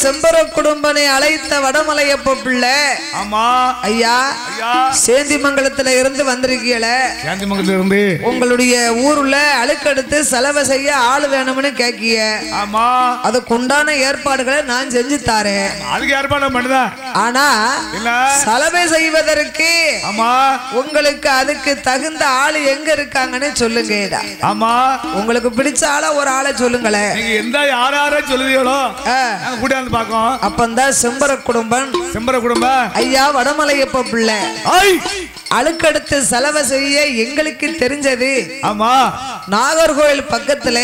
செம்பர குடும்பனை அழைத்த வடமலையப்ப பிள்ளை. ஆமா ஐயா, சேந்திமங்கலத்துல இருந்து வந்திருக்கீங்கள. சேந்திமங்கலத்துல இருந்து உங்களுடைய ஊர்ல அழுக்கெடுத்து செலவு செய்ய ஆளு வேணும்னு கேக்கிய. ஆமா, அதுக்கு உண்டான ஏற்பாடுகளை நான் செஞ்சு தாரேன். அதுக்கு ஏற்பாடு பண்ணுதான். ஆனா செலவு செய்வதற்கு ஆமா உங்களுக்கு அதுக்கு தகுந்த ஆளு எங்க இருக்காங்கன்னு சொல்லுங்க. ஆமா, உங்களுக்கு பிடிச்ச ஆள ஒரு ஆளை சொல்லுங்களேன். நீங்க எந்த யார சொல்லுவீங்களோ கூட வந்து பாக்கோம். அப்பந்தான் செம்பர குடும்பம். செம்பர குடும்பம் ஐயா வடமலையப்ப பிள்ளை அழுக்கெடுத்து செலவு செய்ய எங்களுக்கு தெரிஞ்சது. ஆமா, நாகர்கோவில் பக்கத்துல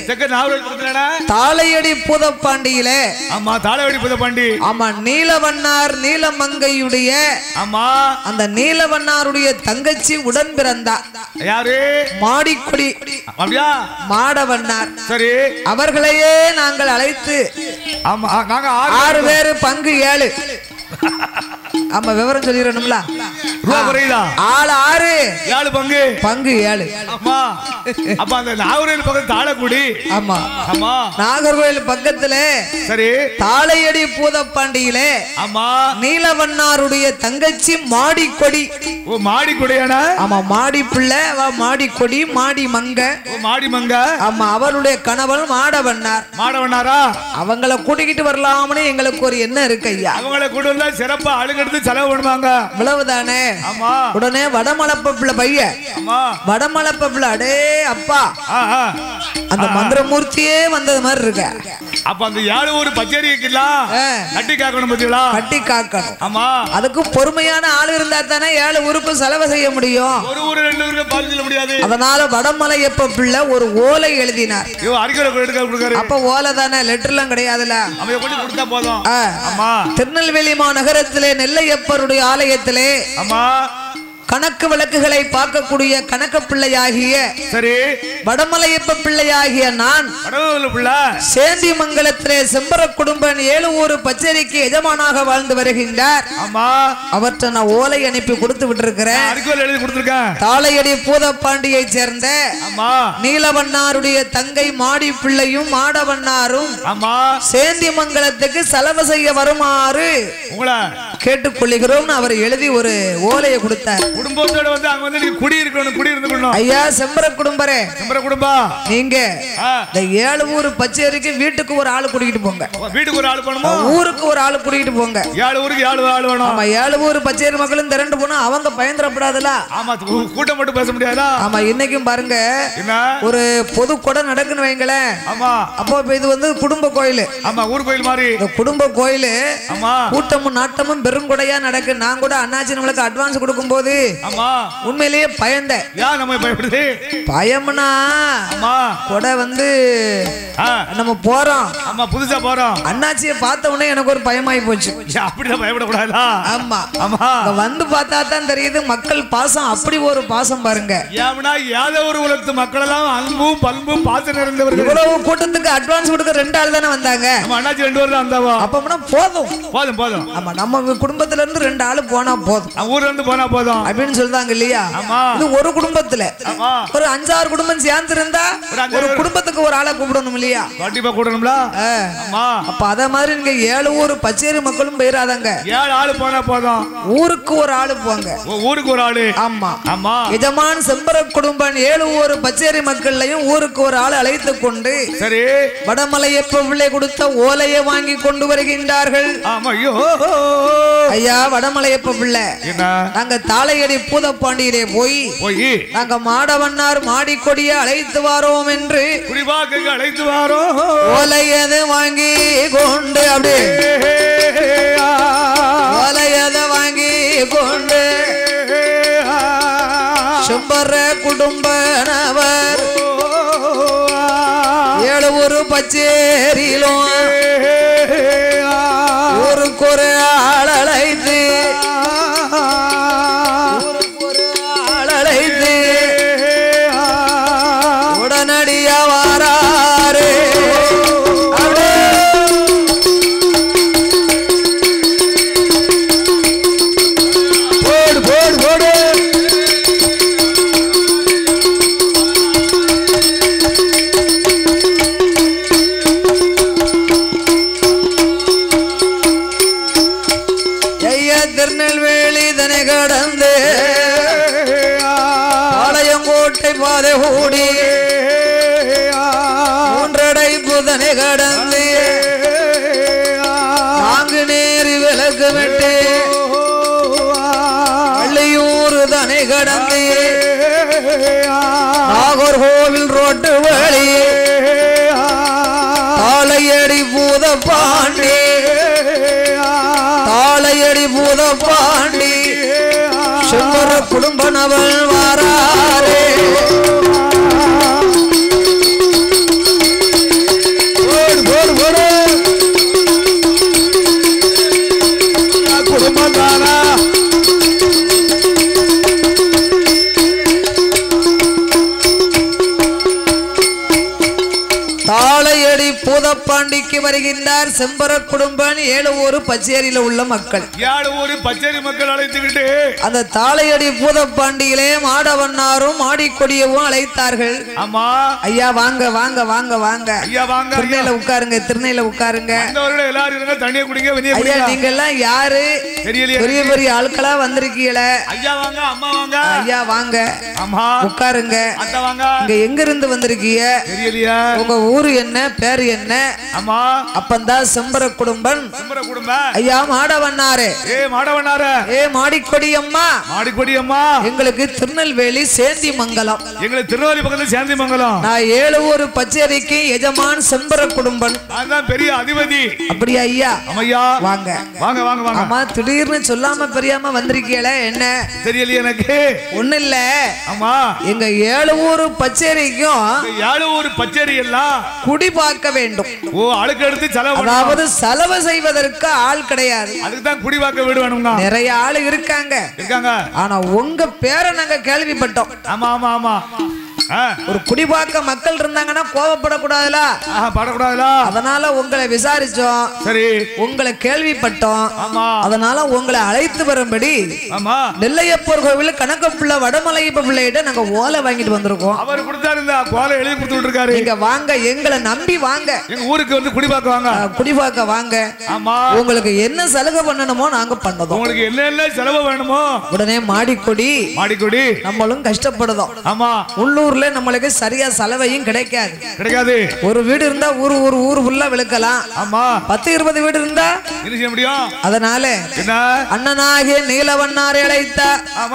தாளையடி பூதப்பாண்டியில. ஆமா, தாளையடி பூதப்பாண்டி. ஆமா, நீலவண்ணார் நீலமங்கையுடைய. ஆமா, அந்த நீலவண்ணாருடைய தங்கச்சி உடன் பிறந்தா. யாரு? மாடிக்குடி. அப்படியா? மாடவண்ணார். சரி, அவர்களையே நாங்கள் அழைத்து. ஆமா, நாங்க 6 பேரு பங்கு 7. ஆமா, விவரம் சொல்லிடணும்ல. ஆள் 6 7 பங்கு பங்கு 7. ஆமா, அப்ப அந்த நாகர்கோவில் பக்கத்துல தாளக்குடி. ஆமா ஆமா, நாகர்கோவில் பக்கத்துல சரி தாளையடி பூதப்பாண்டியில. ஆமா, நீலவண்ணாருடைய தங்கச்சி மாடிக்கொடி. ஓ, மாடிக்கொடியானா? ஆமா, மாடி பிள்ளை மாடிக்கொடி, மாடி மங்க. ஓ, மாடி மங்க. ஆமா, அவருடைய கணவன் மாடவண்ணார். மாடவண்ணாரா? அவங்கள கூட்டிக்கிட்டு வரலாம்னு எங்களுக்கு ஒரு எண்ணம் இருக்கு ஐயா. அவங்கள கூட்டு வந்தா சிறப்பா அழுகெடுத்து செலவு பண்ணுவாங்க. இவ்வளவுதானே. ஆமா, உடனே வடமலப்ப பிள்ளை பையன். ஆமா, வடமலப்ப பிள்ளை அடே அப்பா அந்த மந்திரமூர்த்தியே வந்தது மாதிரி இருக்க. அப்ப அந்த 7 ஊர் பச்சேரி கட்டி காக்கணும் பத்தியா? கட்டி காக்கணும். ஆமா, அதுக்கு பொறுமையான ஆள் இருந்தா தானே 7 ஊருக்கு செலவு செய்ய முடியும். ஒரு ஊர் 2 ஊருக்கு பால் செய்ய முடியாது. அதனால வடமலையப்ப பிள்ளை ஒரு ஓலை எழுதினார். அப்ப ஓலை தானே, லெட்டர்லாம் கிடையாதுல. கொடுத்தா போதும். ஆமா, திருநெல்வேலி மாநகரத்திலே நெல்லையப்பருடைய ஆலயத்திலே ஆமா கணக்கு விளக்குகளை பார்க்கக்கூடிய கணக்கு பிள்ளையாகிய சரி வடமலையப்ப பிள்ளையாகிய நான் சேந்திமங்கலத்திலே செம்பர குடும்பன் 7 ஊர் பச்சரிக்கு எஜமானாக வாழ்ந்து வருகின்றார். ஆமா, அவற்றை நான் ஓலை அனுப்பி கொடுத்து விட்டிருக்கிறேன். தாளையடி பூதப்பாண்டியை சேர்ந்த நீலவண்ணாருடைய தங்கை மாடி பிள்ளையும் மாடவண்ணாரும் சேந்திமங்கலத்துக்கு செலவு செய்ய வருமாறு கேட்டுக்கொள்கிறோம். அவர் எழுதி ஒரு ஓலையை கொடுத்தார். குடும்பத்தோட வந்து அங்க வந்து நீங்க குடி இருக்கணும். ஐயா செம்பர குடும்பரே, செம்பர குடும்பம் நீங்க இந்த 7 ஊர் பச்சேரிக்கு வீட்டுக்கு ஒரு ஆளு கூட்டிட்டு போங்க. வீட்டுக்கு ஒரு ஆளு போணுமா? ஊருக்கு ஒரு ஆளு கூட்டிட்டு போங்க. 7 ஊருக்கு 7 ஆளு வேணும். ஆமா, 7 ஊர் பச்சேரி மக்களும் திரண்டு போனா அவங்க பயந்துடப்படாதுல. ஆமா, கூட்டம் மட்டும் பேச முடியாதா? ஆமா, இன்னைக்கும் பாருங்க ஒரு பொது கொடை நடக்குன்னு வைங்களேன். ஆமா, அப்போ இது வந்து குடும்ப கோயில். ஆமா, ஊர் கோயில் மாதிரி இந்த குடும்ப கோயில். ஆமா, கூட்டமும் நாட்டமும் பெருங்கொடையா நடக்கு. நான் கூட அண்ணாச்சி நம்மளுக்கு அட்வான்ஸ் கொடுக்கும் போது ஆமா உண்மையிலேயே பயந்தேன். யார் நம்ம பயப்படுது? பயம்னா ஆமா, கொடை வந்து நம்ம போறோம். ஆமா, புதுசா போறோம். அண்ணாச்சியை பார்த்த உடனே எனக்கு ஒரு பயமாயி போச்சு. அப்படிதான் பயப்படக்கூடாதா? ஆமா ஆமா, வந்து பார்த்தா தான் தெரியுது மக்கள் பாசம். அப்படி ஒரு பாசம் பாருங்க. ஏன்னா யாதவர் உலகத்து மக்கள் எல்லாம் அன்பும் பண்பும் பாசம் நிறைந்தவர்கள். இவ்வளவு கூட்டத்துக்கு அட்வான்ஸ் கொடுக்க 2 ஆள் தானே வந்தாங்க. நம்ம அண்ணாச்சி 2 பேர் தான் வந்தாவோ. அப்ப போதும் போதும் போதும். ஆமா, நம்ம குடும்பத்துல இருந்து 2 ஆளு போனா போதும். ஊர்ல இருந்து போனா போதும் அப்படின்னு சொல்றாங்க இல்லையா? இது ஒரு குடும்பத்துல ஒரு 5-6 குடும்பம் சேர்ந்து இருந்தா ஒரு குடும்பத்துக்கு ஒரு ஆளை கூப்பிடணும் இல்லையா? கண்டிப்பா கூப்பிடணும்ல. அப்ப அத மாதிரி நீங்க 7 ஊர் பச்சேரி மக்களும் போயிராதாங்க. 7 ஆளு போனா போதும். ஊருக்கு ஒரு ஆளு போங்க. ஊருக்கு ஒரு ஆளு. ஆமா ஆமா, எஜமான் செம்பர குடும்பன் 7 ஊர் பச்சேரி மக்களையும் ஊருக்கு ஒரு ஆளு அழைத்து கொண்டு சரி வடமலையப்ப பிள்ளை கொடுத்த ஓலையை வாங்கி கொண்டு வருகின்றார்கள். ஆமா, ஐயா வடமலையப்ப பிள்ளை, நாங்க தாளையடி பூதப்பாண்டியிலே போய் நாங்க மாடவண்ணார் மாடிக்கொடியை அழைத்து வாரோம் என்று அழைத்து வாரோம். ஓலையது வாங்கி கொண்டு அப்படியே ஓலையத வாங்கி கொண்டு செம்பர குடும்பனவர் 7 ஊர் பச்சேரியிலும் ஊருக்கு ஒரு ஆள் அழைத்து உடனடியா வாராரு. போடு போடு போடு. திருநெல்வேலி தனை கடந்து பாளையங்கோட்டை பாதை ஓடி மூன்றடை புதனை கடந்து நான்கு நேரி விளக்கு விட்டு பள்ளியூர் தனை கடந்து நாகர்கோவில் ரோட்டு வழி தாளையடி பூத பாண்டி தாளையடி பூத பாண்டி செம்பர குடும்பனவள் வாராரே தாளையடி பூதப்பாண்டிக்கு வருகின்றார் செம்பர குடும்பம் ஏழுவூர் பச்சேரியில உள்ள மக்கள். ஏழுவூர் பச்சேரி மக்கள் அழைத்துக்கிட்டு அந்த தாளையடி பூதப்பாண்டியிலே மாடவண்ணாரும் மாடிக்கொடியவும் அழைத்தார்கள். ஆமா ஐயா வாங்க வாங்க வாங்க வாங்க ஐயா வாங்க திருநெல்ல உட்காருங்க திருநெல்ல உட்காருங்க எல்லாரும் இருங்க தண்ணியை குடிங்க ஐயா நீங்க எல்லாம் யாரு பெரிய பெரிய ஆட்களா வந்திருக்கீங்கள ஐயா வாங்க அம்மா வாங்க ஐயா வாங்க அம்மா உட்காருங்க அத்தை வாங்க இங்க எங்க இருந்து வந்திருக்கீங்க தெரியலையா உங்க ஊரு என்ன பேரு என்ன அம்மா அப்பந்தான் செம்பர குடும்பம் ஐயா மாடவண்ணாரே மாடவண்ணாரே மாடிக்கொடி அம்மா மாடிக்கொடி அம்மா எங்களுக்கு திருநெல்வேலி சேந்தி மங்கலம் எங்களுக்கு திருநெல்வேலி பக்கத்துல சேந்தி மங்கலம் நான் ஏழுவூர் பச்சேரிக்கு எஜமான் செம்பர குடும்பம் அதான் பெரிய அதிபதி அப்படியா ஐயா ஐயா வாங்க வாங்க வாங்க வாங்க அம்மா திடீர்னு சொல்லாம பெரியாம வந்திருக்கீங்களே என்ன தெரியலையே எனக்கு ஒண்ணு இல்ல அம்மா எங்க ஏழுவூர் பச்சேரிக்கும் ஏழுவூர் பச்சேரி எல்லாம் குடி பார்க்க வேண்டும். ஓ ஆளுக்கு எடுத்து செலவு அதாவது செலவு செய்வதற்கு ஆள் கிடையாது. அதுக்கு தான் குடி பார்க்க வீடு வேணும்னா நிறைய ஆளு இருக்காங்க ஆனா உங்க பேரை நாங்க கேள்விப்பட்டோம். ஆமா ஆமா ஆமா ஒரு குடிபாக்க மக்கள் இருந்தாங்கன்னா கோபப்படக்கூடாதுல படக்கூடாதுல அதனால உங்களை விசாரிச்சோம். சரி உங்களை கேள்விப்பட்டோம். ஆமா அதனால உங்களை அழைத்து வரும்படி ஆமா நெல்லையப்பர் கோவில் கணக்கப்புள்ள வடமலையப்ப பிள்ளைகிட்ட நாங்க ஓலை வாங்கிட்டு வந்திருக்கோம். அவர் கொடுத்தாரு இந்த ஓலை எழுதி கொடுத்துட்டு இருக்காரு. நீங்க வாங்க எங்களை நம்பி வாங்க எங்க ஊருக்கு வந்து குடிபாக்க வாங்க குடிபாக்க வாங்க. ஆமா உங்களுக்கு என்ன சலுகை பண்ணணுமோ நாங்க பண்ணதோம். உங்களுக்கு என்ன செலவு வேணுமோ உடனே மாடிக்கொடி நம்மளும் கஷ்டப்படுதோம். ஆமா உள்ளூர்ல நம்மளுக்கு சரியா செலவையும் கிடைக்காது. ஒரு வீடு இருந்தா ஊர் ஃபுல்லா விழுக்கலாம். ஆமா 10-20 வீடு இருந்தா என்ன செய்ய முடியும்? அதனால அண்ணனாகிய நீலவண்ணாரை அழைத்தா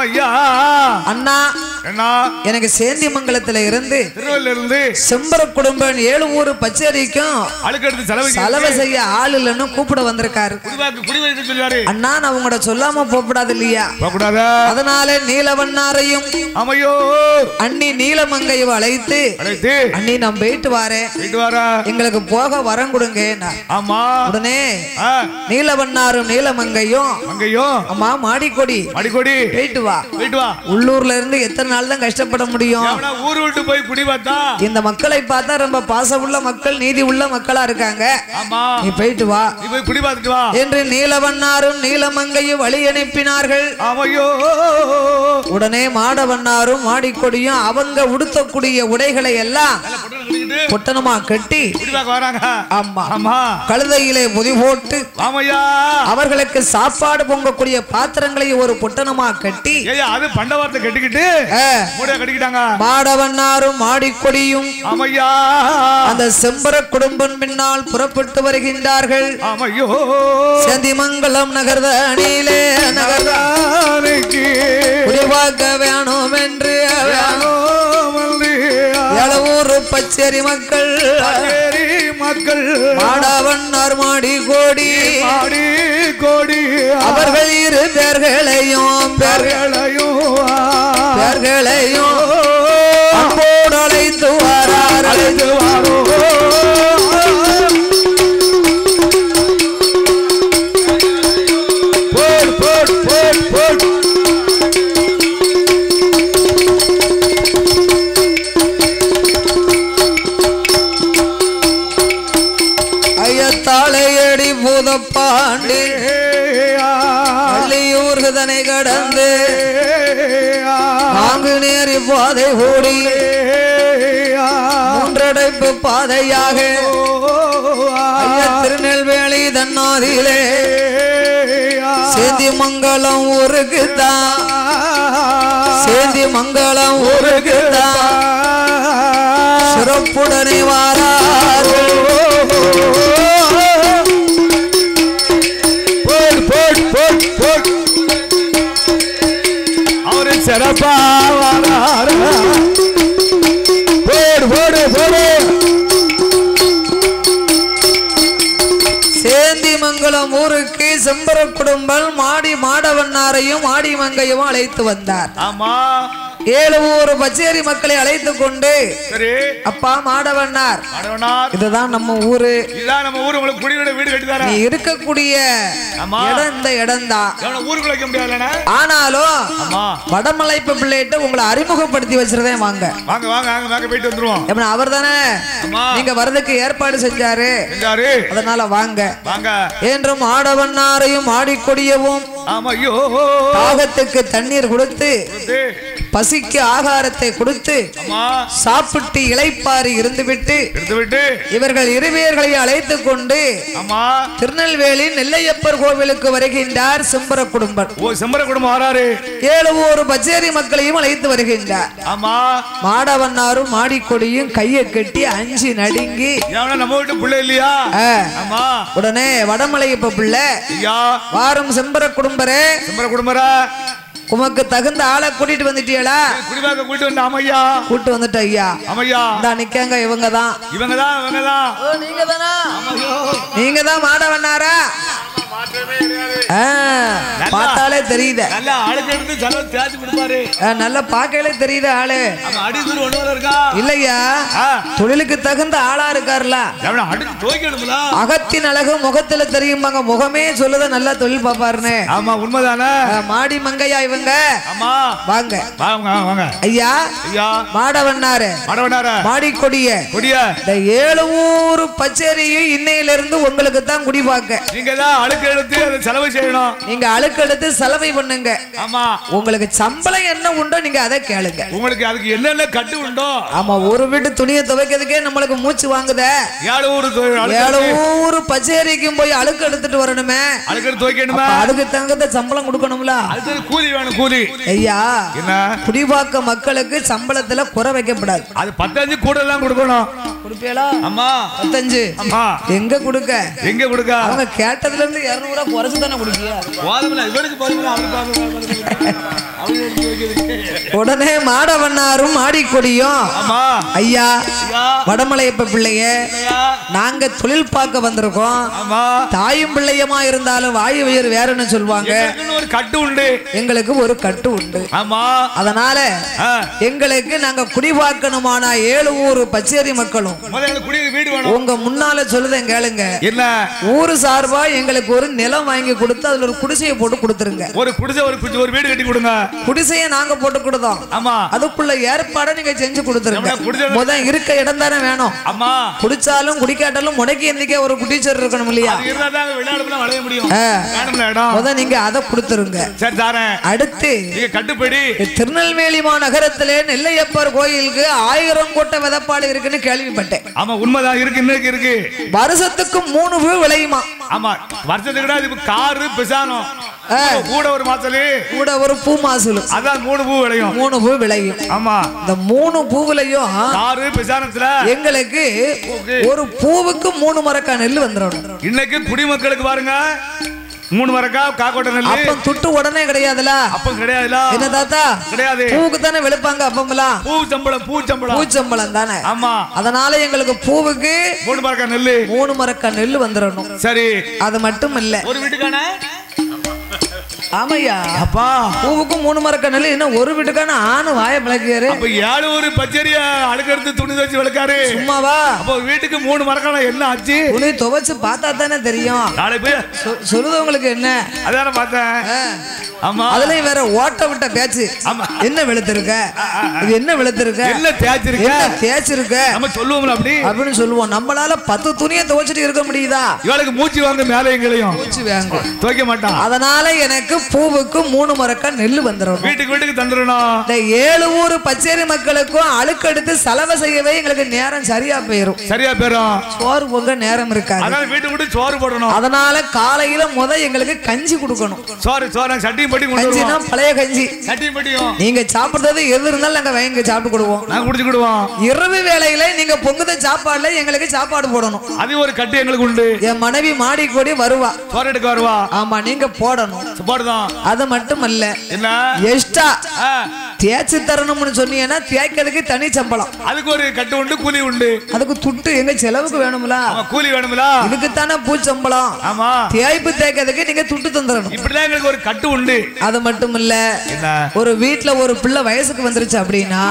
அண்ணா எனக்கு சேந்திமங்கலத்துல இருந்து செம்பர குடும்பம் ஏழுவூர் பச்சேரிக்கும் செலவு செய்ய ஆள் இல்லைன்னு கூப்பிட வந்திருக்காரு. அண்ணா நான் உங்களோட சொல்லாம போகக்கூடாது இல்லையா? அதனால நீலவண்ணாரையும் அண்ணி நீலமங்கையும் அழைத்து அண்ணி நான் போயிட்டு வரேன் எங்களுக்கு போக வரம் கொடுங்க. உடனே நீலவண்ணாரும் நீலமங்கையும் அம்மா மாடிக்கொடி போயிட்டு வா. உள்ளூர்ல இருந்து எத்தனை நாள் தான் கஷ்டப்பட முடியும்? ஊர் விட்டு போய் குடி பார்த்தா இந்த மக்களை பார்த்தா ரொம்ப பாசம் உள்ள மக்கள் நீதி உள்ள மக்களா இருக்காங்க. நீ போயிட்டு வா என்று நீலவண்ணாரும் நீலமங்கையும் வழி அனுப்பினார்கள். உடனே மாடவண்ணாரும் மாடிக்கொடியும் அவங்க உடுத்தக்கூடிய உடைகளை எல்லாம் பொட்டனமா கட்டி கழுதையிலே பொதி போட்டு அவர்களுக்கு சாப்பாடு பொங்கக்கூடிய பாத்திரங்களை ஒரு பொட்டனமா கட்டி மாடவண்ணாரும் மாடிக்கொடியும் அந்த செம்பர குடும்பம் பின்னால் புறப்பட்டு வருகின்றார்கள். சேந்திமங்கலம் நகர்தனிலே குடிபாக்க வேணும் என்று ஏழுவூர் பச்சேரி மக்கள் மாடவண்ணார் மாடிக்கொடி அவர்கள் இரு பேர்களையும் அன்போடு அழைத்து வாரோ தாளையடி பூதப்பாண்டி பள்ளியூர் தனை கடந்து நான்கு நேரி பாதை ஓடி மூன்றடைப்பு பாதையாக திருநெல்வேலி தன்னாதிலே சேந்தி மங்கலம் ஊருக்குதான் சேந்தி மங்கலம் ஊருக்குதான் சிறப்புடனே வாரார் அவரு சிறப்பா வாரார் போடு போடு போடு சேந்திமங்கலம் ஊருக்கு செம்பர குடும்பம் மாடி மாடவண்ணாரையும் மாடி மங்கையும் அழைத்து வந்தார். ஆமா 7 ஊர் பச்சேரி மக்களை அழைத்து கொண்டு அப்பா மாடவண்ணார் இதுதான் நம்ம ஊரு, இதுதான் நம்ம ஊரு. உங்களுக்கு குடியோட வீடு கட்டி தரேன். நீ இருக்கக்கூடிய இடம் இந்த இடம் தான். ஊருக்குள்ள வைக்க முடியாதுல. ஆனாலும் வடமலைப்பு பிள்ளைகிட்ட உங்களை அறிமுகப்படுத்தி வச்சிருந்தேன். வாங்க வாங்க வாங்க வாங்க போயிட்டு வந்துருவோம். அவர் தானே நீங்க வரதுக்கு ஏற்பாடு செஞ்சாரு, அதனால வாங்க வாங்க என்று மாடவண்ணாரையும் மாடிக்கொடியவும் தாகத்துக்கு தண்ணீர் கொடுத்து பசிக்கு ஆகாரத்தை கொடுத்து சாப்பிட்டு இளைப்பாரி இருந்துவிட்டு இவர்கள் இருவேர்களை அழைத்து கொண்டு திருநெல்வேலி நெல்லையப்பர் கோவிலுக்கு வருகின்றார் செம்பர குடும்பம். செம்பர குடும்பம் வராரு. 7 ஊர் பச்சேரி மக்களையும் அழைத்து வருகின்றார். மாடவண்ணாரும் மாடிக்கொடியும் கையை கட்டி அஞ்சு நடுங்கி நம்ம வீட்டு பிள்ளை இல்லையா? உடனே வடமலையப்ப பிள்ளை வாரம் செம்பர குடும்பரே செம்பர குடும்பரா உமக்கு தகுந்த ஆளை கூட்டிட்டு வந்துட்டீங்களா? குடிவாக்க கூட்டி வந்து அம்மையா கூட்டி வந்துட்ட ஐயா. அம்மையா இந்த நிக்கங்க இவங்கதான் இவங்கதான் இவங்கதான். நீங்க தானா? நீங்க தான் மாடவண்ணாரா? பார்த்தாலே தெரியுது. நல்ல ஆளுக்கு எடுத்து செலவு தேய்ச்சி கொடுப்பாரு. நல்ல பார்க்கலே தெரியுது ஆளு. அடிதூர் ஒண்ணு இருக்கா இல்லையா? தொழிலுக்கு தகுந்த ஆளா இருக்காருல. அகத்தின் அழகு முகத்துல தெரியுமாங்க. முகமே சொல்லுத நல்லா தொழில் பாப்பாருன்னு. ஆமா உண்மைதானே. மாடி மங்கையா இவங்க. ஆமா வாங்க வாங்க வாங்க ஐயா. ஐயா மாடவண்ணாரு மாடவண்ணாரு மாடி கொடிய இந்த 7 ஊர் பச்சேரியும் இன்னையில இருந்து உங்களுக்கு தான் குடி பார்க்க. நீங்க தான் அழுக்கு எடுத்து செலவு செய்யணும். நீங்க அழுக்கு எடுத்து செலவை பண்ணுங்க. ஆமா உங்களுக்கு சம்பளம் என்ன உண்டோ நீங்க அதை கேளுங்க. உங்களுக்கு அதுக்கு என்னென்ன கட்டு உண்டோ. ஆமா ஒரு வீட்டு துணியை துவைக்கிறதுக்கே நம்மளுக்கு மூச்சு வாங்குத. 7 ஊர் பச்சேரிக்கும் போய் அழுக்கு எடுத்துட்டு வரணுமே. அழுக்கு எடுத்து துவைக்கணுமே. அதுக்கு தகுந்த சம்பளம் கொடுக்கணும்ல. அதுக்கு கூலி வேணும். கூலி ஐயா என்ன குடிபாக்க மக்களுக்கு சம்பளத்துல குறை வைக்கப்படாது. அது 15 கூட எல்லாம் கொடுக்கணும். கொடுப்பீங்களா? அம்மா 15 அம்மா எங்க கொடுக்க எங்க கொடுக்க? அவங்க கேட்டதுல இருந்து 200 குறைச்சு தானே கொடுக்கியா? உடனே மாடவண்ணாரும் மாடிக்கொடியும் ஐயா வடமலையப்ப பிள்ளைய நாங்க தொழில் பார்க்க வந்திருக்கோம். தாயும் பிள்ளையமா இருந்தாலும் வாயு வயிறு வேறன்னு சொல்லுவாங்க. ஒரு கட்டு உண்டு. எங்களுக்கு ஒரு கட்டு உண்டு. ஆமா அதனால எங்களுக்கு நாங்க குடி பார்க்கணுமான 7 ஊர் பச்சேரி மக்களும் உங்க முன்னால சொல்லுதேன் கேளுங்க. என்ன ஊரு சார்பா எங்களுக்கு ஒரு நிலம் வாங்கி கொடுத்து அதுல ஒரு குடிசையை போட்டு கொடுத்துருங்க. ஒரு குடிசை ஒரு வீடு கட்டி கொடுங்க. குடிசையை நாங்க போட்டு கொடுத்தோம். ஆமா அதுக்குள்ள ஏற்பாடை நீங்க செஞ்சு கொடுத்துருங்க. முதல் இருக்க இடம் தானே வேணும். ஆமா குடிச்சாலும் குடிக்காட்டாலும் முடக்கி எந்திக்க ஒரு குடிச்சர் இருக்கணும் இல்லையா? முதல் நீங்க அதை கொடுத்துருங்க. அடுத்து கட்டுப்படி திருநெல்வேலி மாநகரத்திலே நெல்லையப்பர் கோயிலுக்கு 1000 கோட்டை விதப்பாடு இருக்குன்னு கேள்விப்பட்டேன். ஆமா உண்மைதான். இருக்கு இன்னைக்கு இருக்கு. வருஷத்துக்கு 3 பூ விளையுமா? ஆமா வருஷத்துக்கு காரு பிசானம் கூட ஒரு மாசலே கூட ஒரு பூ மாசலும். அதான் 3 பூ விளையும். 3 பூ விளையும். ஆமா இந்த 3 பூவுலையும் காரு பிசானத்துல எங்களுக்கு ஒரு பூவுக்கு 3 மரக்கா நெல் வந்துடும். இன்னைக்கு குடிமக்களுக்கு பாருங்க 3 மரக்கா காக்கோட்டை நெல். அப்பம் துட்டு உடனே கிடையாதுல. அப்பம் கிடையாதுல. என்ன தாத்தா? கிடையாது. பூவுக்கு தானே வெளுப்பாங்க அப்பம்லாம். பூ சம்பளம் தானே. ஆமா அதனால எங்களுக்கு பூவுக்கு 3 மரக்கா நெல் 3 மரக்கா நெல் வந்துடணும். சரி அது மட்டும் இல்ல ஒரு வீட்டுக்கான ஆமையா அப்பா பூவுக்கு 3 மரக்கா நெல் இன்னும் ஒரு வீட்டுக்கான ஆணு வாய பிளக்காரு. அப்ப 7 ஒரு பச்சேரிய அழுக்கெடுத்து துணி துவைச்சு விளக்காரு. சும்மாவா? அப்ப வீட்டுக்கு 3 மரக்கான என்ன ஆச்சு? துணி துவைச்சு பார்த்தா தானே தெரியும். நாளைக்கு போய் சொல்லுதவங்களுக்கு என்ன அதான பார்த்தேன். ஆமா அதுலயும் வேற ஓட்ட விட்ட பேச்சு. என்ன வெளுத்திருக்க? இது என்ன வெளுத்திருக்க? என்ன தேய்ச்சிருக்க? என்ன தேய்ச்சிருக்க? நம்ம சொல்லுவோம்ல அப்படி அப்படின்னு சொல்லுவோம். நம்மளால 10 துணியை துவைச்சிட்டு இருக்க முடியுதா? இவளுக்கு மூச்சு வாங்க மேலே எங்களையும் மூச்சு வாங்க துவைக்க மாட்டான். அதனால எனக்கு பூவுக்கு 3 மரக்கா நெல்லு வந்துடும். வீட்டுக்கு வீட்டுக்கு தந்துடணும். இந்த 7 ஊர் பச்சேரி மக்களுக்கும் அழுக்கெடுத்து செலவு செய்யவே எங்களுக்கு நேரம் சரியா போயிரும். சரியா போயிரும். சோறு பொங்க நேரம் இருக்காது. அதனால வீட்டுக்கு வீட்டு சோறு போடணும். அதனால காலையில எங்களுக்கு கஞ்சி கொடுக்கணும். சோறு சட்டியும் பட்டி கஞ்சினா பழைய கஞ்சி. சட்டியும் பட்டியும் நீங்க சாப்பிடுறது எது இருந்தாலும் நாங்க வாங்கி சாப்பிட்டு கொடுவோம். நாங்க குடிச்சுடுவோம். இரவு வேளையில நீங்க பொங்குத சாப்பாடுல எங்களுக்கு சாப்பாடு போடணும். அது ஒரு கட்டு எங்களுக்கு உண்டு. என் மனைவி மாடி கோடி வருவா, சோறு எடுக்க வருவா. ஆமா நீங்க போடணும். போடுதான். அது மட்டுமல்ல, என்ன எக்ஸ்ட்ரா தேய்ச்சி தரணும்னு சொன்னீங்கன்னா தேய்க்கிறதுக்கு தனி சம்பளம். அதுக்கு ஒரு கட்டு உண்டு, கூலி உண்டு. அதுக்கு துட்டு எங்க செலவுக்கு வேணும்ல, கூலி வேணும்ல. இதுக்கு தானே பூச்சம்பளம். ஆமா, தேய்ப்பு தேய்க்கிறதுக்கு நீங்க துட்டு தந்துடணும். இப்படிதான் எங்களுக்கு ஒரு கட்டு உண்டு. அது மட்டும் இல்ல, ஒரு வீட்டுல ஒரு பிள்ளை வயசுக்கு வந்துருச்சு அப்படின்னா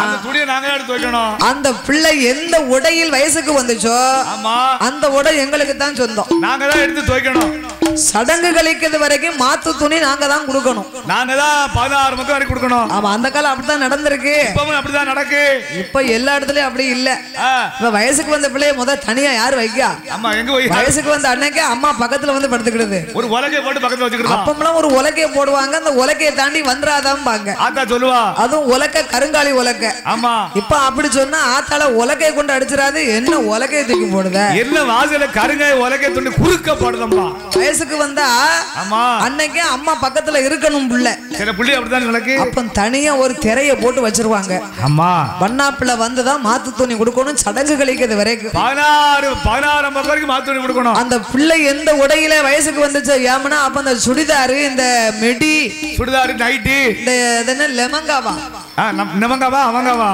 அந்த பிள்ளை எந்த உடையில் வயசுக்கு வந்துச்சோ அந்த உடை எங்களுக்கு தான் சொந்தம். நாங்க தான் எடுத்து துவைக்கணும். சடங்கு கழிக்கிறது வரைக்கும் மாத்து துணி நாங்க தான் கொடுக்கணும். நாங்க தான் 16 மக்கள் வரைக்கும் கொடுக்கணும். ஆமா, அந்த காலம் அப்படிதான் நடந்திருக்கு. இப்பவும் அப்படிதான் நடக்கு. இப்ப எல்லா இடத்துலயும் அப்படி இல்ல. இப்ப வயசுக்கு வந்த பிள்ளைய தனியா யாரு வைக்கா? அம்மா எங்க வை? வயசுக்கு வந்த அன்னைக்கு அம்மா பக்கத்துல வந்து படுத்துக்கிடுது. ஒரு உலக்கைய போட்டு பக்கத்துல வச்சுக்கிட்டு அப்பமெல்லாம் ஒரு உலக்கைய போடுவாங்க. அந்த உலக்கையை தாண்டி வந்துராதாம்பாங்க. ஆத்தா சொல்லுவா. அதுவும் உலக்க கருங்காலி உலக்க. ஆமா, இப்ப அப்படி சொன்னா ஆத்தால உலக்கையை கொண்டு அடிச்சிடாது. என்ன உலக்கையை தூக்கி போடுத? என்ன வாசல கருங்காய் உலக்கைய துண்டு குறுக்க போடுதம்மா. வயசுக்கு வந்தா ஆமா அன்னைக்கு அம்மா பக்கத்துல இருக்கணும். புள்ள சில புள்ளி அப்படிதான் நடக்கு. அப்ப தனியா ஒரு திரைய போட்டு வச்சிருவாங்க. ஆமா, வண்ணாப்புல வந்துதான் மாத்து துணி கொடுக்கணும். சடங்கு கழிக்கிறது வரைக்கும் 16 மக்கள் வரைக்கும் மாத்து துணி கொடுக்கணும். அந்த பிள்ளை எந்த உடையில வயசுக்கு வந்துச்சு ஏமனா அப்ப அந்த சுடிதாரு, இந்த மெடி, சுடிதாரு, நைட்டி, இந்த லெமங்காவா, லெமங்காவா, அவங்காவா,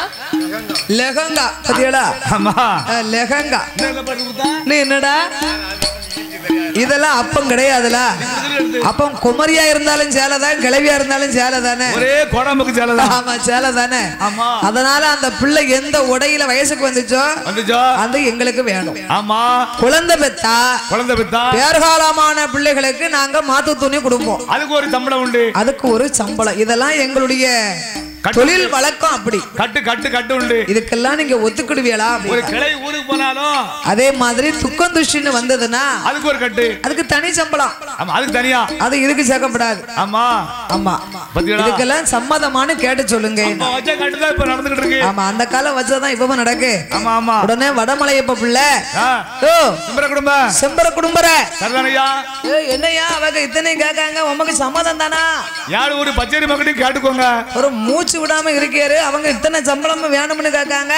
லெஹங்கா பத்தியடா. ஆமா, லெஹங்கா. நீ என்னடா இதெல்லாம் அப்பம் கிடையாதுல. அப்பம் குமரியா இருந்தாலும் சேலதான், கிளவியா இருந்தாலும் சேலதானே. ஒரே கோடம்புக்கு சேலதான். ஆமா, சேலதானே. அதனால அந்த பிள்ளை எந்த உடையில வயசுக்கு வந்துச்சோ அது எங்களுக்கு வேணும். ஆமா, குழந்தை பெத்தா பேர்காலமான பிள்ளைகளுக்கு நாங்க மாத்து துணி கொடுப்போம். அதுக்கு ஒரு சம்பளம் உண்டு. அதுக்கு ஒரு சம்பளம். இதெல்லாம் எங்களுடைய தொழில் வழக்கம். அப்படி கட்டு கட்டு கட்டு உண்டு. இதுக்கெல்லாம் நீங்க ஒத்துக்கிடுவீங்களா? ஒரு கிளை ஊருக்கு போனாலும் அதே மாதிரி துக்கம் துஷ்டின்னு வந்ததுன்னா அதுக்கு ஒரு கட்டு, அதுக்கு தனி சம்பளம். ஆமா, அதுக்கு தனியா. அது இதுக்கு சேர்க்கப்படாது. ஆமா ஆமா, இதுக்கெல்லாம் சம்மதமானு கேட்டு சொல்லுங்க. வச்ச கட்டு தான் இப்ப நடந்துகிட்டு இருக்கு. ஆமா, அந்த காலம் வச்சதான் இப்பவும் நடக்கு. ஆமா ஆமா. உடனே வடமலையப்ப பிள்ளை செம்பர குடும்பர என்னையா அவங்க இத்தனை கேட்காங்க, உமக்கு சம்மதம் தானா? யாரு ஒரு பச்சேரி மக்களையும் கேட்டுக்கோங்க. ஒரு மூச்சு விடாம இருக்காரு. அவங்க இத்தனை சம்பளம் வேணும்னு கேட்காங்க.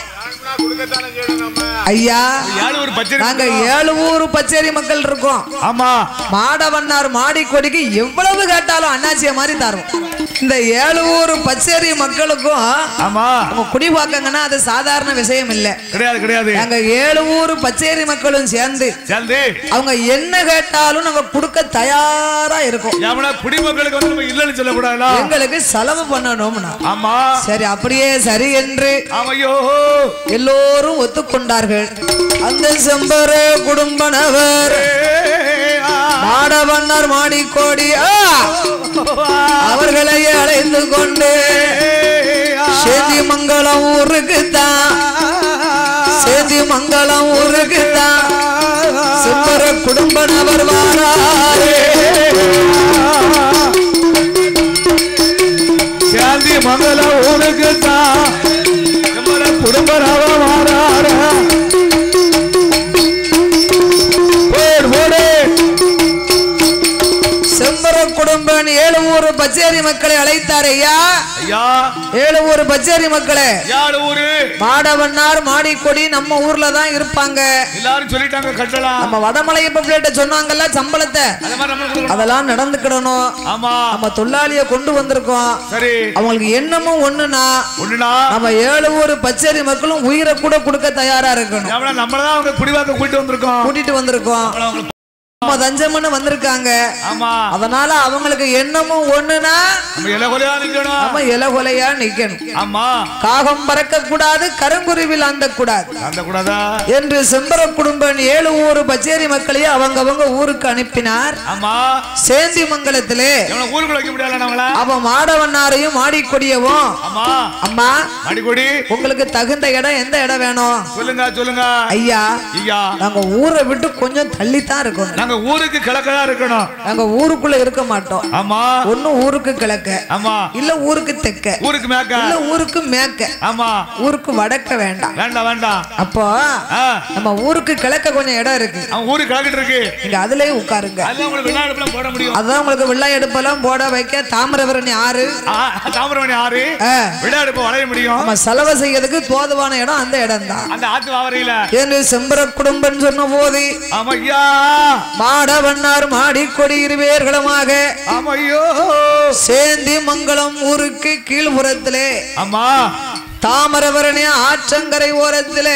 ஐயா, நாங்க 7 ஊர் பச்சேரி மக்கள் இருக்கோம். ஆமா, மாடவண்ணார் மாடி கொடிக்கு எவ்வளவு கேட்டாலும் அண்ணாச்சிய மாதிரி தரும். இந்த 7 ஊர் பச்சேரி மக்களுக்கும் ஆமா குடி பார்க்கங்கன்னா அது சாதாரண விஷயம் இல்ல. கிடையாது கிடையாது. நாங்க 7 ஊர் பச்சேரி மக்களும் சேர்ந்து அவங்க என்ன கேட்டாலும் நாங்க கொடுக்க தயாரா இருக்கோம். குடிமக்களுக்கு வந்து இல்லன்னு சொல்லக்கூடாது, எங்களுக்கு செலவு பண்ணணும். ஆமா, சரி, அப்படியே சரி என்று ஐயோ எல்லோரும் ஒத்துக்கொண்டார்கள். அந்த செம்பர குடும்பனவர் மாடவண்ணார் மாடிக்கோடி அவர்களை அழைத்து கொண்டு சேதிமங்கலம் ஊருக்கு தான், சேதிமங்கலம் ஊருக்கு தான் செம்பர குடும்பனவர் வாராரே. மங்களம் ஊருக்கு தான் குடும்பம் மாறார. செம்பர குடும்பன் 7 ஊர் பச்சேரி மக்களை அழைத்தார். ஐயா, 7 ஊர் பச்சேரி மக்களே, மாடவண்ணார் மாடிக்கொடி நம்ம ஊர்ல தான் இருப்பாங்க. எல்லாரும் சொல்லிட்டாங்க கட்டலாம். நம்ம வடமலையப்ப பிள்ளைட்ட சொன்னாங்கல்ல சம்பளத்தை, அதெல்லாம் நடந்துக்கிடணும். ஆமா, நம்ம தொழிலாளிய கொண்டு வந்திருக்கோம். சரி, அவங்களுக்கு என்னமும் ஒண்ணுனா நம்ம 7 ஊர் பச்சேரி மக்களும் உயிரை கூட கொடுக்க தயாரா இருக்கணும். நம்மளதான் அவங்க குடிவாக்க கூட்டிட்டு வந்திருக்கோம். தஞ்சமன்னு வந்திருக்காங்க. அதனால அவங்களுக்கு என்னமும் ஒண்ணுனா நம்ம இலகொலையா நிக்கணும். காகம் பறக்க கூடாது, கருங்குருவில் அந்த கூடாது என்று செம்பர குடும்பன் 7 ஊர் பச்சேரி மக்களையும் அவங்க ஊருக்கு அனுப்பினார். சேந்தி மங்கலத்திலே அவன் மாடவண்ணாரையும் மாடிக்கொடியவும், அம்மா மாடிக்கொடி உங்களுக்கு தகுந்த இடம் எந்த இடம் வேணும் சொல்லுங்க. ஐயா, நாங்க ஊரை விட்டு கொஞ்சம் தள்ளித்தான் இருக்கணும். நாங்க ஊருக்கு கிழக்கா இருக்கணும். நாங்க ஊருக்குள்ள இருக்க மாட்டோம். ஆமா. ஒண்ணு ஊருக்கு கிழக்க. ஆமா. இல்ல ஊருக்கு தெற்க. ஊருக்கு மேற்க. இல்ல ஊருக்கு மேற்க. ஆமா. ஊருக்கு வடக்க வேண்டாம். வேண்டாம் வேண்டாம். அப்போ நம்ம ஊருக்கு கிழக்க கொஞ்சம் இடம் இருக்கு. ஊருக்கு கிழக்கிட்டு இருக்கு. நீங்க அதுலயே உட்காருங்க. அதான் உங்களுக்கு விழா எடுப்பெல்லாம் போட முடியும். அதான் உங்களுக்கு விழா எடுப்பெல்லாம் போட வைக்க தாமிரபரணி ஆறு. தாமிரபரணி ஆறு விழா எடுப்பு வளைய முடியும். நம்ம செலவு செய்யறதுக்கு தோதுவான இடம் அந்த இடம் தான். அந்த ஆத்து வாவரையில என்று செம்பர குடும்பம் சொன்ன போது ஆமையா மாடவண்ணார் மாடி கொடி இருவேர்களுமாக ஆமையோ சேந்தி மங்கலம் ஊருக்கு கீழ்புறத்திலே ஆமா தாமிரபரணி ஆற்றங்கரை ஓரத்திலே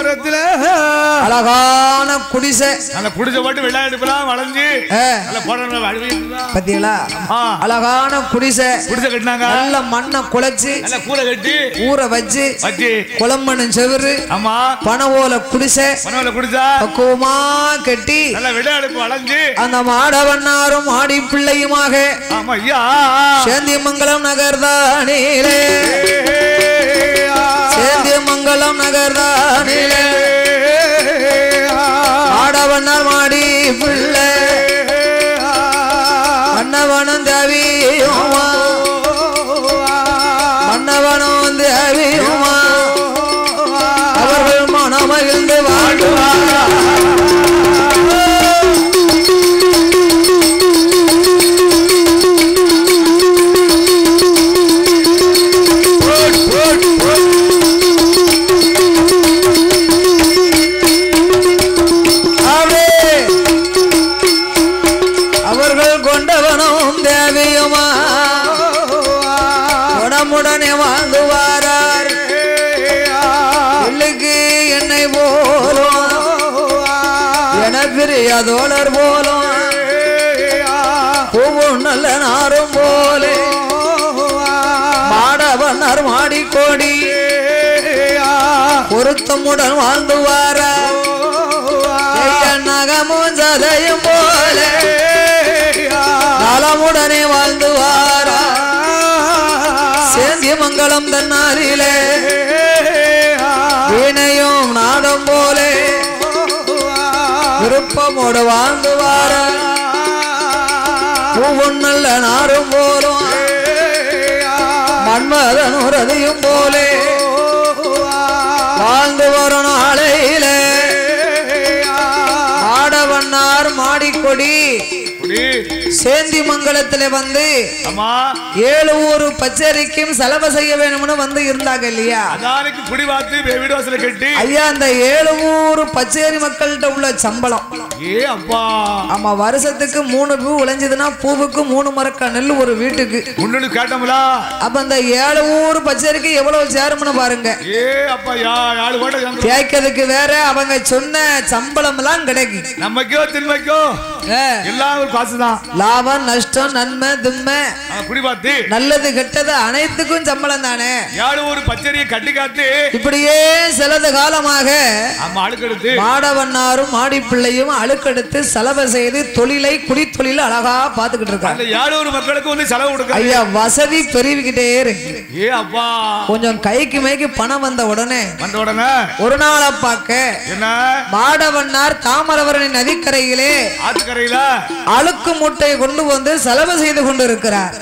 அழகான குடிசை. அந்த குடிசை போட்டு விழா எடுப்பெல்லாம் வளைஞ்சு பத்தியலா அழகான குடிசை கட்டினாங்க. நல்ல மண்ணை குழைச்சு கூரை கட்டி ஊற வச்சு குளம்பண்ணு செவரு ஆமா பனவோல குடிசை பக்குவமா கட்டி விழா எடுப்பு வளைஞ்சு அந்த மாடவண்ணாரும் மாடி பிள்ளையுமாக சேந்திமங்கலம் நகர்தானிலே சேந்திமங்கலம் நகர்தானிலே ஆடவண்ணார் மாடி பிள்ளை மன்னவனும் தேவியுமா மன்னவனும் தேவியுமா அவர்கள் மனமகிழ்ந்து வாழ்வார். உடனே வாழ்ந்துவாரார். இல்லைக்கு என்னை போலும் என பிரியாதோழர் போலும் பூவும் நல்ல நாரும் போலே மாடவண்ணார் மாடிக்கோடி பொருத்தமுடன் வாழ்ந்துவாரார். நகமும் சதையும் போலே நலமுடனே வாழ்ந்துவாரா. சேந்திமங்கலம் தன்னாரிலே வீணையும் நாதம் போலே விருப்பமோடு வாழ்ந்துவார. பூவும் நல்ல நாரும் போலும் மன்மதனுரதியும் போலே வாழ்ந்து வரும் நாளையிலே ஆடவண்ணார் மாடிக்கொடி சேந்திமங்கலத்திலே வந்து 7 ஊர் பச்சரிக்கும் செலவு செய்ய வேணும்னு வந்து இருந்தாங்க இல்லையா. ஐயா அந்த 7 ஊர் பச்சேரி மக்கள்கிட்ட உள்ள சம்பளம் ஆமா வருஷத்துக்கு 3 பூ விளைஞ்சதுன்னா பூவுக்கு 3 மரக்கா நெல் ஒரு வீட்டுக்கு கேட்டோம்ல. அப்ப அந்த 7 ஊர் பச்சேரிக்கு எவ்வளவு சேரும்னு பாருங்க. கேட்கறதுக்கு வேற அவங்க சொன்ன சம்பளம் எல்லாம் கிடைக்கும். நமக்கோ தின்மைக்கோ எல்லாம் ஒரு காசுதான். லாபம் நஷ்டம் நன்மை துன்மை நல்லது கெட்டது அனைத்துக்கும் சம்பளம் தானே. ஒரு பச்சரியை கட்டி காத்து இப்படியே சிலது காலமாக மாடவண்ணாரும் மாடி பிள்ளையும் அழுக்கெடுத்து செலவு செய்து தொழிலை குடி தொழில அழகா பாத்துக்கிட்டு இருக்காங்க. மக்களுக்கு வந்து செலவு கொடுக்க ஐயா வசதி பெருகிக்கிட்டே இருக்கு. கொஞ்சம் கைக்கு மேய்க்கு பணம் வந்த உடனே ஒரு நாளை பார்க்க மாடவண்ணார் தாமிரபரணி நதிக்கரையிலே ஆத்துக்கரையில அழுக்கு மூட்டை கொண்டு வந்து செலவு செய்து கொண்டு இருக்கிறார்.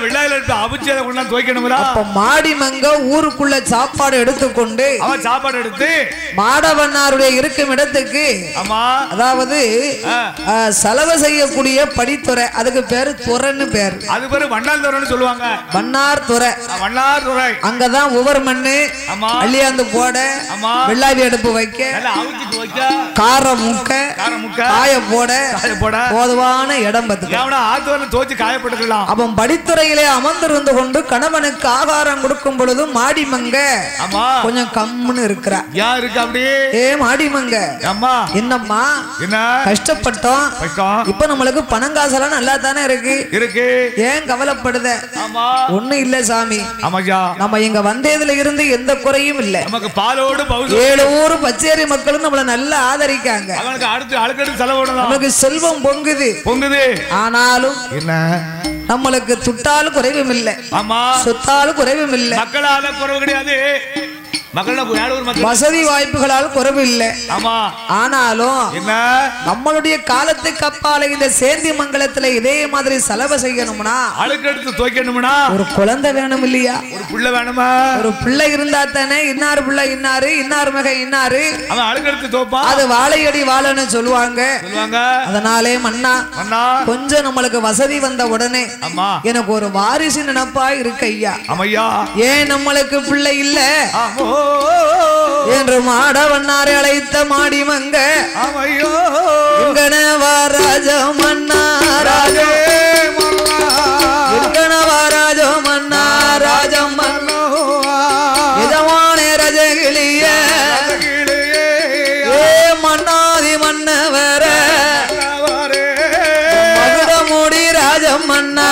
மாடிமங்க ஊருக்குள்ள சாப்பாடு எடுத்துக்கொண்டு சாப்பாடு எடுத்து மாடவண்ணாருடைய இருக்கும் இடத்துக்கு அதாவது செலவு செய்யக்கூடிய படித்துறை அதுக்கு பேரு துறைன்னு பேரு. அது பேரு வண்ணார் துறைன்னு சொல்லுவாங்க. வண்ணார் துறை அங்கதான் ஒவ்வொரு மண்ணு அள்ளியாந்து போட வெள்ளாவி அடுப்பு வைக்க கார முக்க காய போட போதுவான இடம் அவன் படித்துறையிலே அமர்ந்திருந்து கொண்டு கணவனுக்கு ஆகாரம் கொடுக்கும் பொழுது மாடிமங்க கொஞ்சம் கம்முன்னு இருக்கிறார். யாருக்கு அப்படியே மாடிமங்க என்னம்மா கஷ்டப்பட்டோம் இப்ப நம்மளுக்கு பணம் காசெல்லாம் நல்லா தானே இருக்கு ஏன் கவலைப்படுத. ஒண்ணு இல்ல சாமி நம்ம இங்க வந்ததுல இருந்து எந்த குறையும் இல்ல. நமக்கு பாலோடு 7 ஊர் பச்சேரி மக்களும் நம்மள நல்லா ஆதரிக்காங்க. நமக்கு செல்வம் பொங்குது ஆனாலும் என்ன நம்மளுக்கு துட்டாலும் குறைவும் இல்லை சொத்தாலும் குறைவும் இல்லை. மக்களால குறைவு கிடையாது. வசதி வாய்ப்புகளால் குறைவு இல்லை. ஆனாலும் நம்மளுடைய காலத்துக்கு அப்பால இந்த சேந்தி மங்கலத்துல இதே மாதிரி செலவு செய்யணும்னா ஒரு குழந்தை வேணும் இல்லையா? ஒரு பிள்ளை வேணுமா? ஒரு பிள்ளை இருந்தா தானே இன்னார் பிள்ளை இன்னாரு இன்னார் மக இன்னாரு அது வாழையடி வாழன்னு சொல்லுவாங்க. அதனாலே மன்னா கொஞ்சம் நம்மளுக்கு வசதி வந்த உடனே எனக்கு ஒரு வாரிசு நினைப்பா இருக்கு ஐயா. ஏன் நம்மளுக்கு பிள்ளை இல்ல என்று மாடவண்ணாரை அழைத்த மாடி மங்க ராஜோ மன்னா ராஜோ ராஜோ மன்னா ராஜம் மன்னோ எஜமான ரஜகிளிய ஏ மன்னாதி மன்னவர மகுடமூடி ராஜம் மன்னா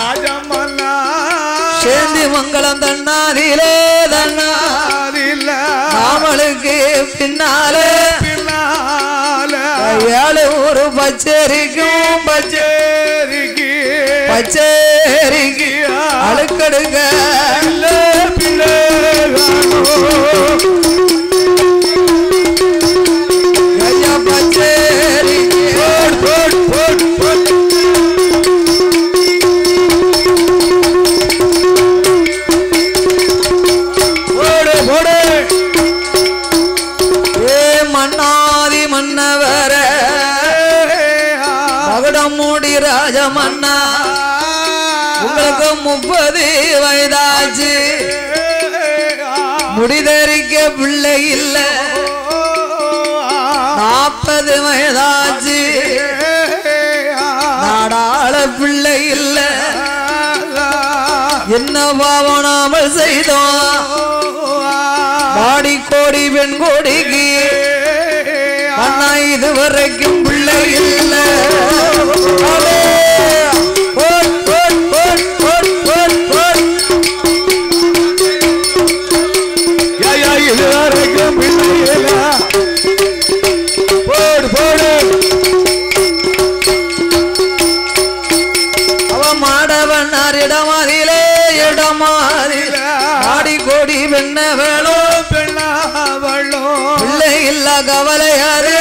சேந்தி மங்களம் தன்னாதிலே அவளுக்கு பின்னாலே ஏழு ஒரு பச்சேரிக்கும் பச்சேரிக்கு அழுக்கடுங்க ராஜமன்னா உங்களுக்கு 30 வயதாச்சு முடிதறிக்க பிள்ளை இல்ல 40 வயதாச்சு நாடாள பிள்ளை இல்ல என்ன பாவனாமல் செய்தோம் பாடி கோடி பெண் கோடிக்கு அண்ணா இதுவரைக்கும் பிள்ளை இல்ல அவ மாடவண்ணார் இடமாதிலே ஆடி கோடி பெண்ண வேளோ பிள்ளை இல்ல கவலையாரு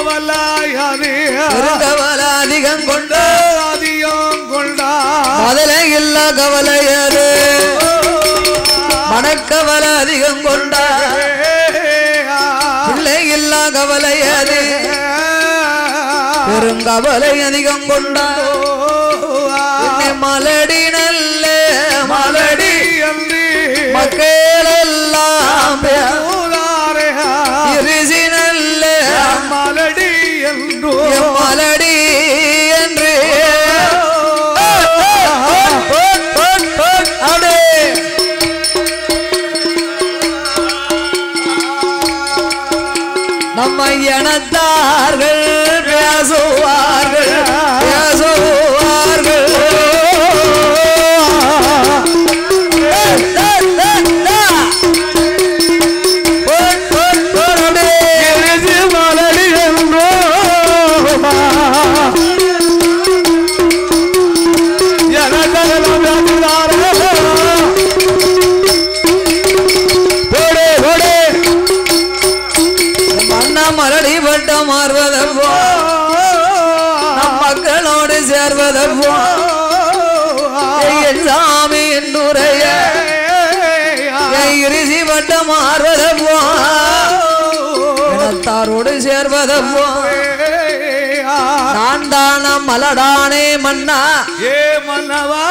கவலை அதிகம் கொண்டா முதல இல்ல கவலையாரு மனக்கவலை அதிகம் கொண்டா பிள்ளை இல்ல கவலையாரு பெருங்கவலை அதிகம் கொண்டா மலடி நல்ல மலடி மக்கள் எல்லாம் இருசி நல்ல மலடி என்று மலடி என்று நம்ம இனத்தார்கள் பேசுவார்கள் பேசுவார்கள் மலடி பட்டம் மாறுவதப்போ நம் மக்களோடு சேர்வதப்போ சாமி என்னுரைய இறுதி பட்டம் மாறுவதப்போ இனத்தாரோடு சேர்வதப்போ நான் தான மலடானே மன்னா ஏ மன்னவா